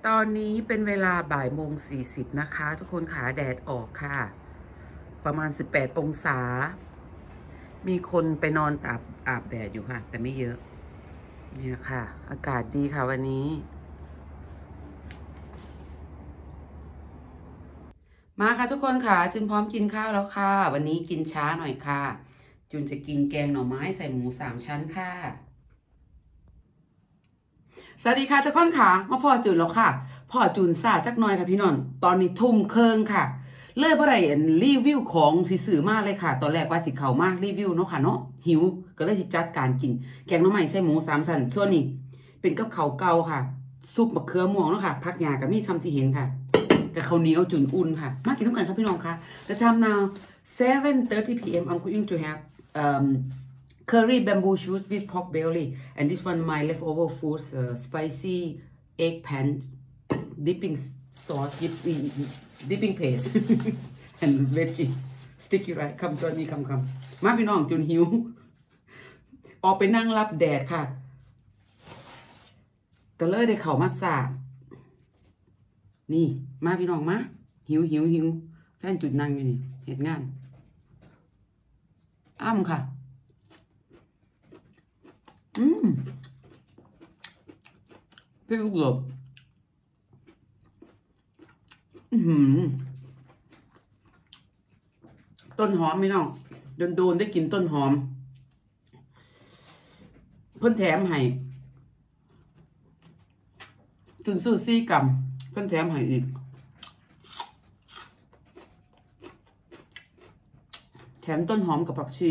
ตอนนี้เป็นเวลาบ่ายโมง40นะคะทุกคนขาแดดออกค่ะประมาณ18องศามีคนไปนอนอาบแดดอยู่ค่ะแต่ไม่เยอะเนี่ยค่ะอากาศดีค่ะวันนี้มาค่ะทุกคนค่ะจุนพร้อมกินข้าวแล้วค่ะวันนี้กินช้าหน่อยค่ะจุนจะกินแกงหน่อไม้ใส่หมู3ชั้นค่ะสวัสดีค่ะทุกคนค่ะมาพอจุนแล้วค่ะพอจุนซาจักหน่อยค่ะพี่นนท์ตอนนี้ทุ่มครึ่งค่ะเลยบ่ได้รีวิวของสิซื้อมาเลยค่ะตอนแรกว่าสิเข้ามารีวิวเนาะค่ะเนาะหิวก็เลยสิจัดการกินแกงหน่อไม้ใส่หมู3ชั้นส่วนนี้เป็นกับข้าวเก่าค่ะซุปมะเขือม่วงเนาะค่ะผักหญ้ากับมีชำสิเห็นค่ะกับข้าวเหนียวจุนอุ่นค่ะมากินด้วยกันครับพี่น้องค่ะ The time now 7:30 p.m. I'm going to have curry bamboo shoots with pork belly and this one my leftover foods spicy eggplant dipping sauce dipping paste and veggie sticky rice คำจนมีคำมาพี่น้องจุนหิวออกไปนั่งรับแดดค่ะก็เลยได้เข้ามาสานี่มาพี่น้องมาหิวแฟนจุดนั่งอยู่นี่เหตุงานอ้ำค่ะพี่ลูกหลบต้นหอมพี่น้องโดนได้กินต้นหอมเพิ่นแถมให้จุนซื้อ4 กรัมเพิ่นแถมให้อีกแถมต้นหอมกับผักชี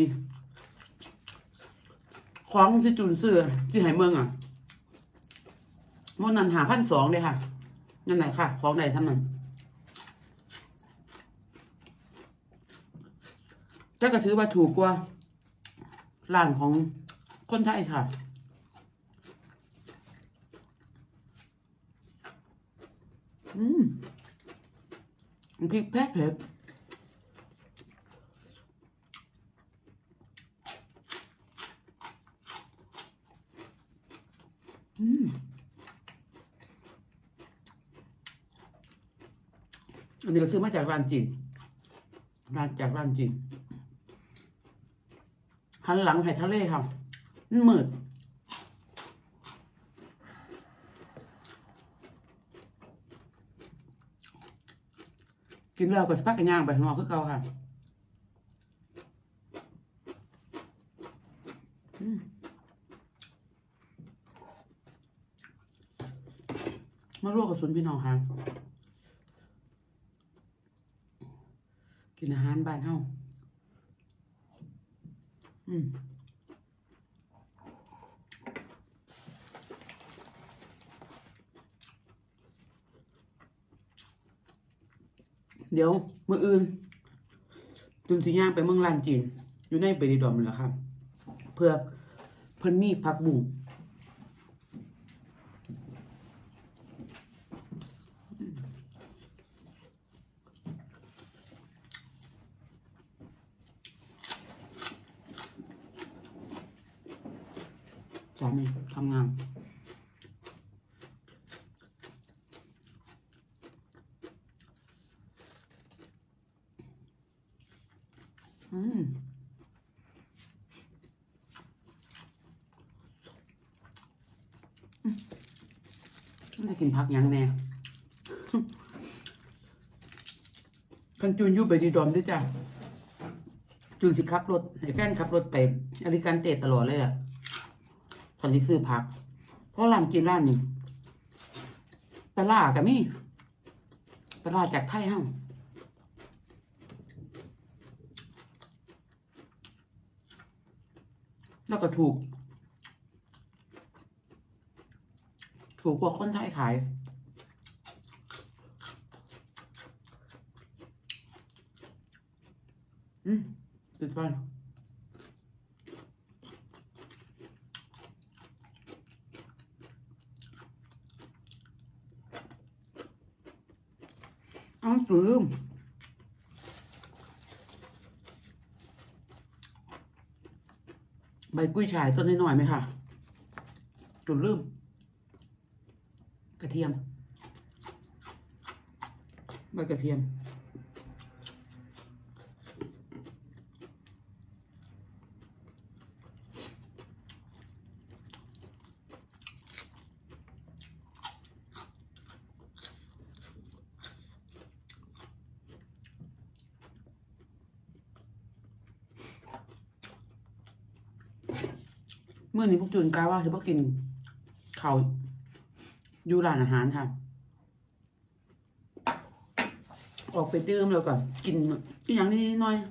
ของที่จุนซื้อที่ไหเมืองอ่ะมันนั่น5,200เลยค่ะนั่นไหนค่ะของไหนทำนั่นก็ถือว่าถูกกว่าร้านของคนไทยค่ะพริกเผ็ดอันนี้เราซื้อมาจากร้านจีนจากร้านจีนหันหลังให้ทะเลค่ะมืดกินแล้วก็สักกันย่างไปข้างนอกคือเก่าค่ะมาลวกกับสุนพี่น้องค่ะกินอาหารบ้านเฮาเดี๋ยวมื้ออื่นจุนสิย่างไปเมืองลานจีนอยู่ในเบริดอมนั่นแหละครับเพื่อเพิ่นมีผักบุ้งจานนี้ทำงานจะกินผักยังแน่คันจูนอยู่ไปดีดอมด้วยจ้ะจูนสิขับรถให้แฟนขับรถไปอริการเตตลอดเลยแหละคันที่ซื้อผักเพราะร้านกินร้านนี้ปลากับมี่ปลาจากไทยห้างแล้วก็ถูกกว่าคนไทยขายติดฟันลืมใบกุ้ยช่ายต้นน้อยๆไหมคะจุดลืมกระเทียมใบกระเทียมเมื่อนี้พวกจูนกาว่าจะพวกกินข้าวอยู่ร้านอาหารค่ะออกไปดื่มแล้วก็กินอีกอย่างนิดหน่อย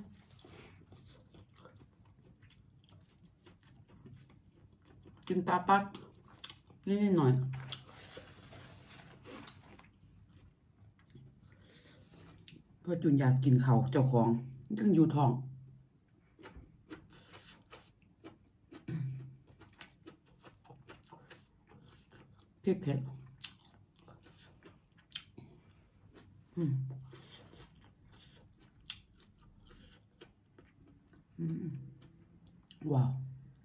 กินตาปักนิดหน่อยเพราะจุนอยากกินเขาเจ้าของยังอยู่ท้องเผ็ดเผ็ดว้าว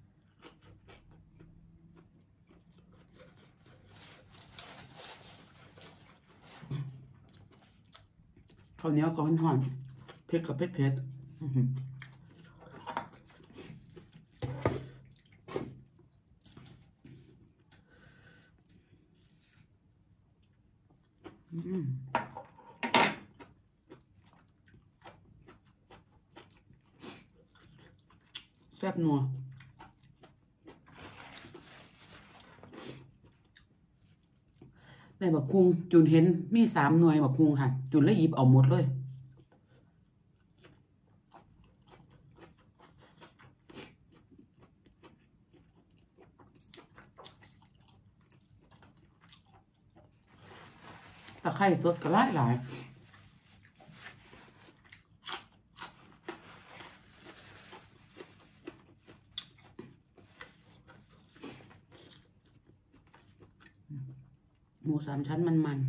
ข้าวเหนียวก็ห่อนเผ็ดกับเผ็ดเผ็ดแซ่บนัวได้บักคุงจุนเห็นมี3 หน่วยบักคุงค่ะจุนเลยหยิบเอาหมดเลยตะไคร้สดก็หลายหมู3 ชั้นมัน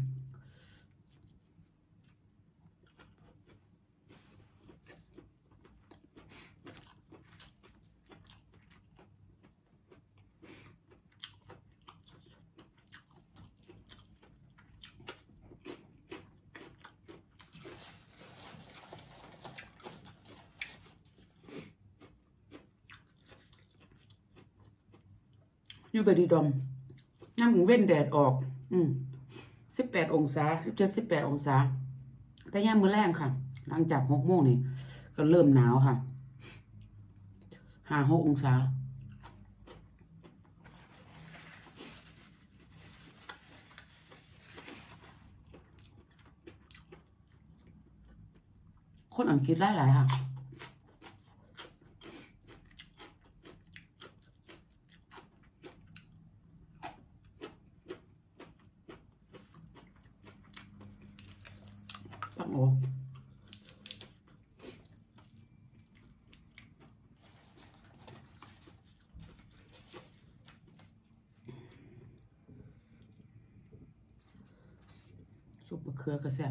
อยู่บดีดอมน้ำถึงเว้นแดดออก18 องศา17-18 องศาแต่ย่ามมื้อแรงค่ะ หลังจาก6 โมงนี่ก็เริ่มหนาวค่ะ5-6 องศาคนอังกฤษหลายค่ะตั้งโอซุปมะเขือกระแซบ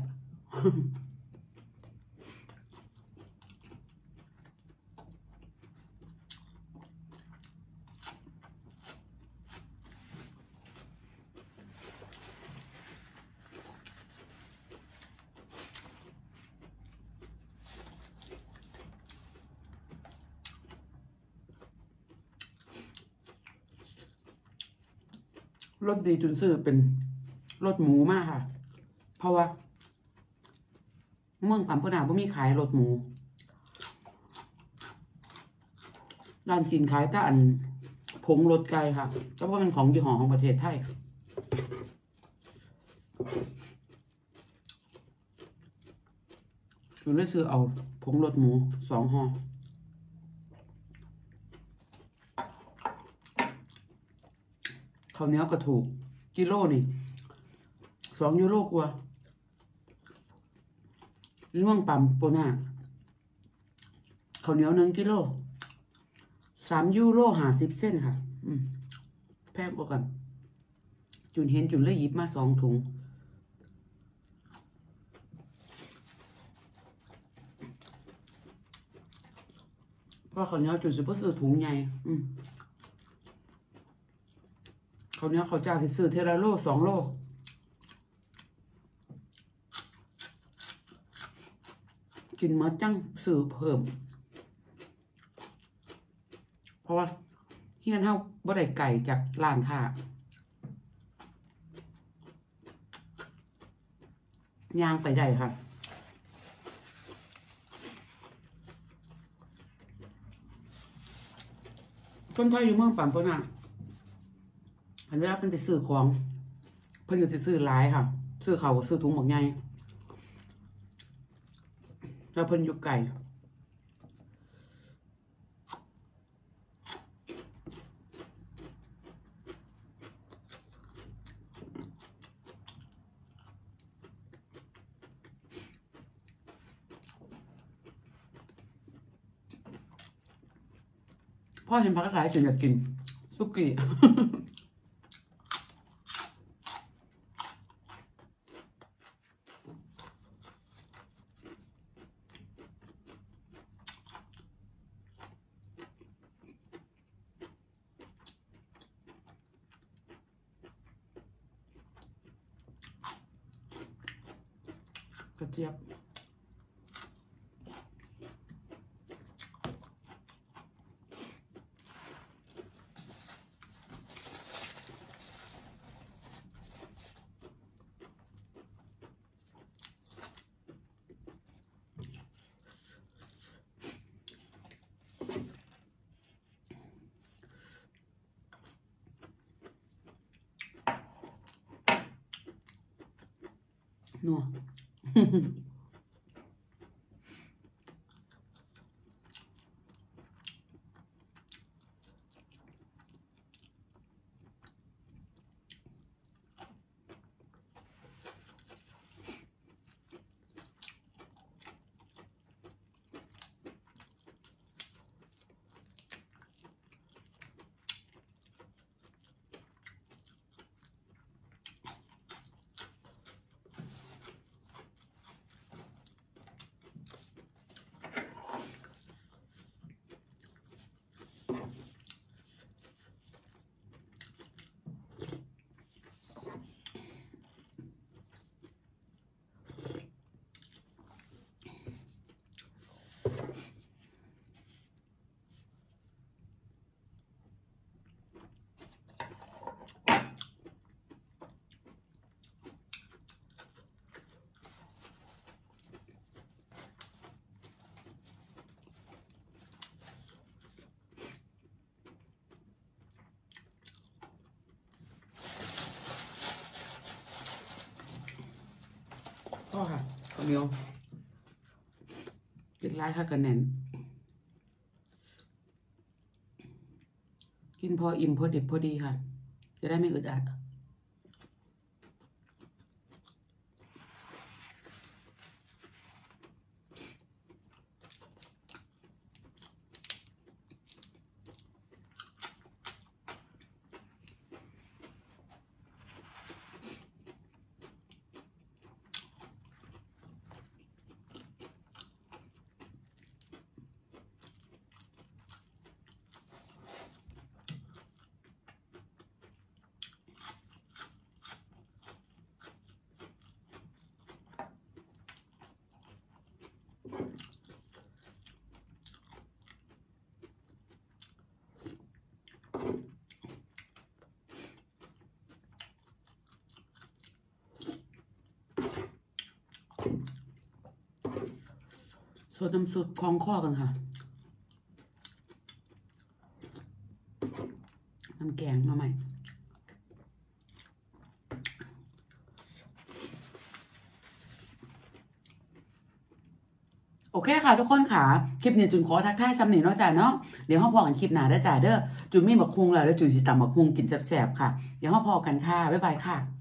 รสดีจนซื้อเป็นรสหมูมากค่ะเพราะว่าเมืองปัมพนาบ่มีขายรสหมูร้านกินขายแต่อันผงรสไก่ค่ะแต่ว่ามันของยี่ห้อของประเทศไทยคือเลยซื้อเอาผงรสหมู2 ห่อข้าวเหนียวก็ถูกกิโลนี่2 ยูโรกว่าล่วงปั๊มโปน่าข้าวเหนียว1 กิโล3 ยูโร 50 เซนค่ะแพงกว่ากันจุนเห็นจุนเลยหยิบมา2 ถุงเพราะข้าวเหนียวจุนสิบ่ซื้อถุงใหญ่ข้าวเหนียวข้าวเจ้าที่ซื้อเทละโล2 โลกินมาจังซื้อเพิ่มเพราะว่าเฮียนเฮาบ่ได้ไก่จากร้านค่ะย่างไปได้ค่ะคนไทยอยู่เมืองปามปนอ่ะอันเวลาเพิ่นไปซื้อของเพิ่นก็สิซื้อหลายค่ะซื้อเขาซื้อถุงหมกใหญ่แล้วเพิ่นอยู่ไก่พ่อเห็นผักหลายจนอยากกินสุกี้กระเจี๊ยบนัวพ่อค่ะข้าวเหนียวกินหลายค่ะกันแน่นกินพออิ่มพอดิบพอดีค่ะจะได้ไม่อึดอัดส่วนน้ำซุปคล้องข้อกันค่ะน้ำแกงมาใหม่โอเคค่ะทุกคนค่ะคลิปนี้จุนขอทักทายซ้ำหนิเนาะจ้าเนาะเดี๋ยวเราพอกันคลิปหน้าได้จ้าเด้อจุนมีบักคุงแล้วจุนสิตำบักคุงกินแซ่บๆค่ะเดี๋ยวเราพอกันค่ะบ๊ายบายค่ะ